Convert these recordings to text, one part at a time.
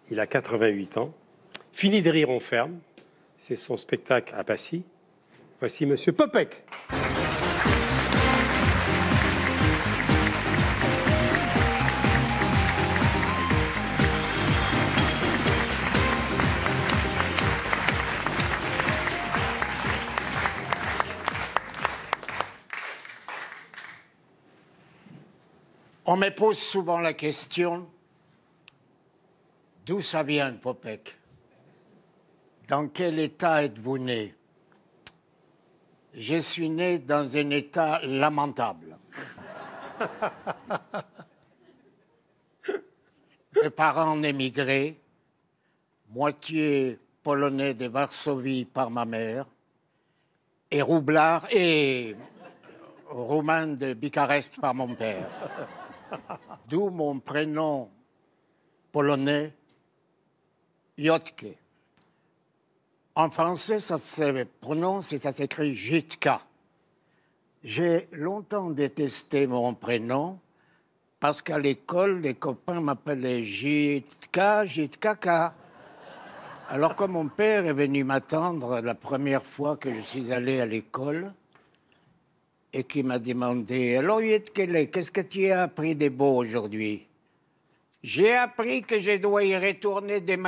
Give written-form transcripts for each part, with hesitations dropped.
Il a 88 ans. Fini de rire, on ferme. C'est son spectacle à Passy. Voici Monsieur Popek. On me pose souvent la question, d'où ça vient, Popek? Dans quel état êtes-vous né? Je suis né dans un état lamentable. Mes parents émigrés, moitié polonais de Varsovie par ma mère, et roublard et roumain de Bucarest par mon père. D'où mon prénom polonais, Jotke. En français, ça se prononce et ça s'écrit Jitka. J'ai longtemps détesté mon prénom parce qu'à l'école, les copains m'appelaient Jitka, Jitkaka. Alors que mon père est venu m'attendre la première fois que je suis allé à l'école, et qui m'a demandé « Alors, Yetkele, qu'est-ce que tu as appris de beau aujourd'hui ?»« J'ai appris que je dois y retourner demain. »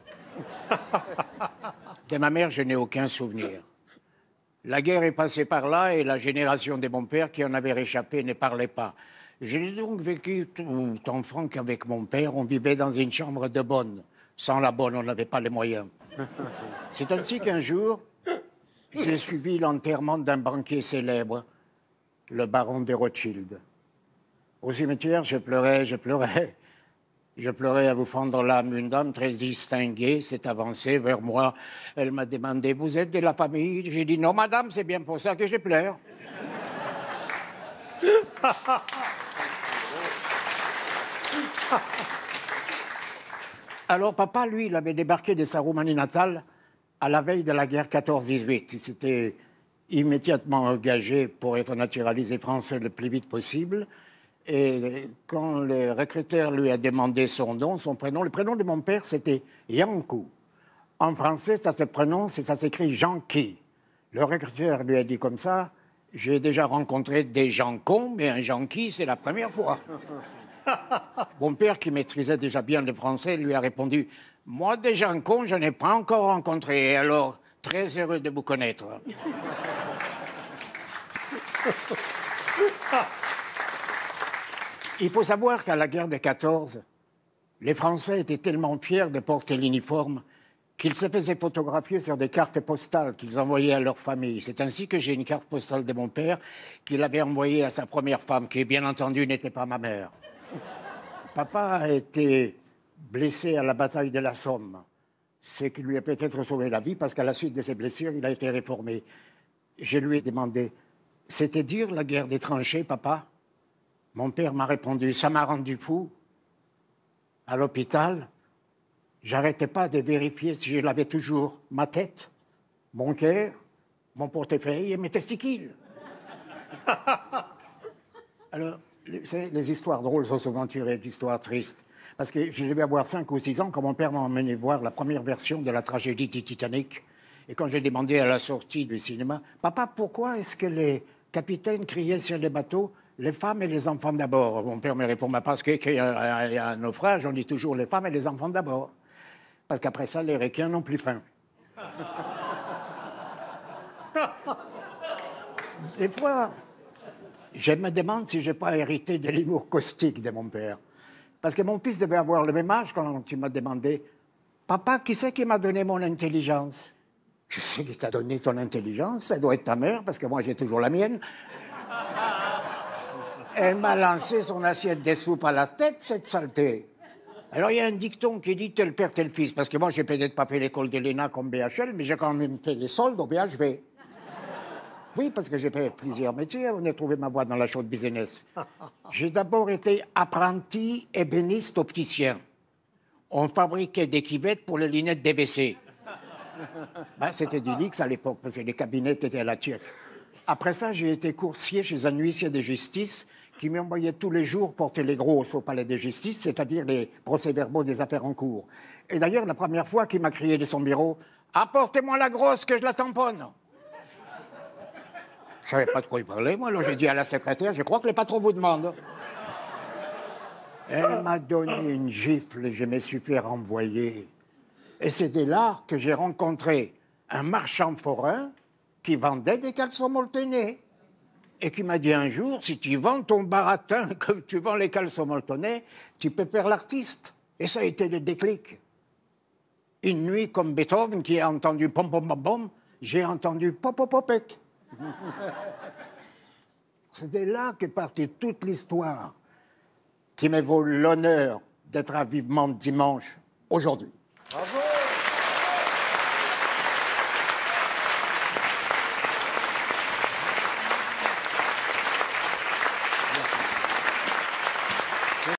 De ma mère, je n'ai aucun souvenir. La guerre est passée par là et la génération de mon père qui en avait réchappé ne parlait pas. J'ai donc vécu tout enfant qu'avec mon père, on vivait dans une chambre de bonne. Sans la bonne, on n'avait pas les moyens. C'est ainsi qu'un jour, j'ai suivi l'enterrement d'un banquier célèbre, le baron de Rothschild. Au cimetière, je pleurais. Je pleurais à vous fendre l'âme. Une dame très distinguée s'est avancée vers moi. Elle m'a demandé « Vous êtes de la famille ?» J'ai dit « Non, madame, c'est bien pour ça que je pleure. » Alors, papa, lui, il avait débarqué de sa Roumanie natale à la veille de la guerre 14-18. Il s'était immédiatement engagé pour être naturalisé français le plus vite possible. Et quand le recruteur lui a demandé son nom, son prénom, le prénom de mon père, c'était Yankou. En français, ça se prononce et ça s'écrit Janki. Le recruteur lui a dit comme ça, j'ai déjà rencontré des gens cons, mais un Janki, c'est la première fois. Mon père, qui maîtrisait déjà bien le français, lui a répondu « Moi, des gens cons, je n'ai pas encore rencontré, alors très heureux de vous connaître. » Il faut savoir qu'à la guerre de 14, les Français étaient tellement fiers de porter l'uniforme qu'ils se faisaient photographier sur des cartes postales qu'ils envoyaient à leur famille. C'est ainsi que j'ai une carte postale de mon père qu'il avait envoyée à sa première femme, qui, bien entendu, n'était pas ma mère. Papa a été blessé à la bataille de la Somme, ce qui lui a peut-être sauvé la vie, parce qu'à la suite de ses blessures, il a été réformé. Je lui ai demandé, « C'était dur la guerre des tranchées, papa ?» Mon père m'a répondu, « Ça m'a rendu fou. » À l'hôpital, j'arrêtais pas de vérifier si je l'avais toujours, ma tête, mon cœur, mon portefeuille et mes testicules. Alors, les histoires drôles sont souvent tirées d'histoires tristes. Parce que je devais avoir 5 ou 6 ans quand mon père m'a emmené voir la première version de la tragédie du Titanic. Et quand j'ai demandé à la sortie du cinéma, « Papa, pourquoi est-ce que les capitaines criaient sur les bateaux, les femmes et les enfants d'abord ?» Mon père me répond, « Parce qu'il y a un naufrage, on dit toujours les femmes et les enfants d'abord. Parce qu'après ça, les requins n'ont plus faim. » Des fois, je me demande si je n'ai pas hérité de l'humour caustique de mon père. Parce que mon fils devait avoir le même âge quand il m'a demandé « Papa, qui c'est qui m'a donné mon intelligence ?» « Qui c'est qui t'a donné ton intelligence? Ça doit être ta mère, parce que moi j'ai toujours la mienne. » Elle m'a lancé son assiette de soupe à la tête, cette saleté. Alors il y a un dicton qui dit « tel père, tel fils », parce que moi j'ai peut-être pas fait l'école de l'ENA comme BHL, mais j'ai quand même fait les soldes au BHV. Oui, parce que j'ai fait plusieurs métiers, on a trouvé ma voie dans la show business. J'ai d'abord été apprenti ébéniste opticien. On fabriquait des cuvettes pour les lunettes DVC. Ben, c'était du luxe à l'époque, parce que les cabinets étaient à la turque. Après ça, j'ai été coursier chez un huissier de justice qui m'envoyait tous les jours porter les grosses au palais de justice, c'est-à-dire les procès-verbaux des affaires en cours. Et d'ailleurs, la première fois qu'il m'a crié de son bureau « Apportez-moi la grosse que je la tamponne !» Je savais pas de quoi il parlait, moi. Alors j'ai dit à la secrétaire « Je crois que les patrons vous demandent. » Elle m'a donné une gifle et je me suis fait renvoyer. Et c'est dès là que j'ai rencontré un marchand forain qui vendait des caleçons molletonnés. Et qui m'a dit un jour, si tu vends ton baratin comme tu vends les caleçons molletonnés, tu peux faire l'artiste. Et ça a été le déclic. Une nuit, comme Beethoven, qui a entendu pom pom pom pom, j'ai entendu pop pop popec. C'est de là qu'est partie toute l'histoire qui me vaut l'honneur d'être à Vivement dimanche aujourd'hui. Bravo.